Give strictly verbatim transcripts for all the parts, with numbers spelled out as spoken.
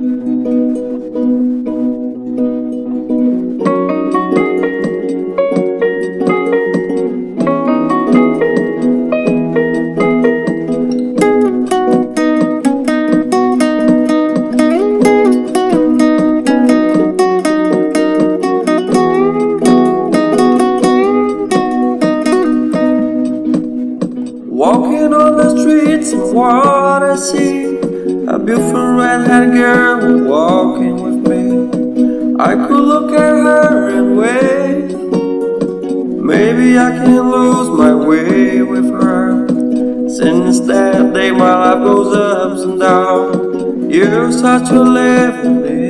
Walking on the streets and what I see, a beautiful red-haired girl walking with me. I could look at her and wait, maybe I can lose my way with her. Since that day my life goes ups and down. You start to live with me,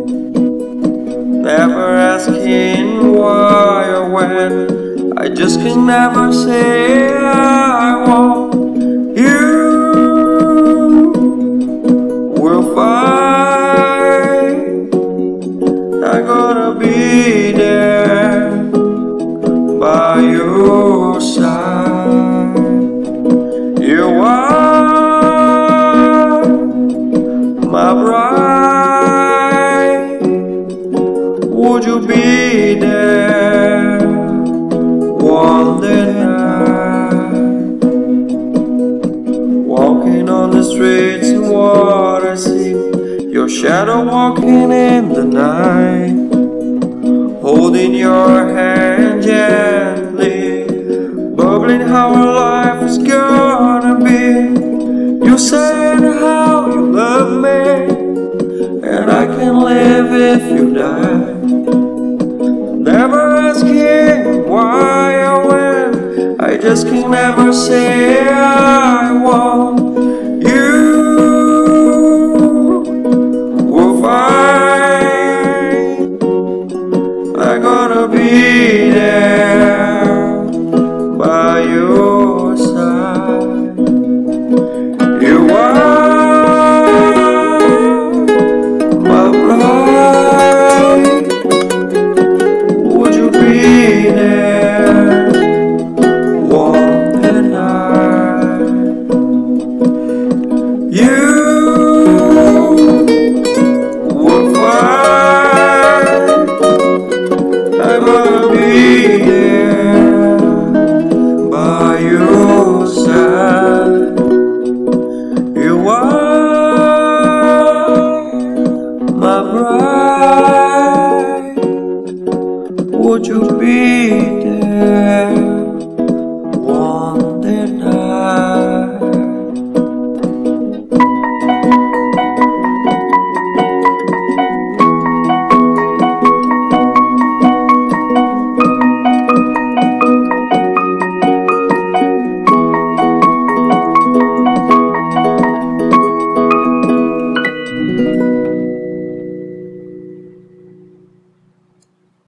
never asking why or when. I just can never say I want. You will find I'm gonna be there by your side. You are my bride. Would you be there one day night? Walking on the streets and what I see, your shadow walking in the night, holding your hand gently, bubbling how our life is gonna be. You said how you love me, and I can live if you die. Never asking why or when, I just can never say I want.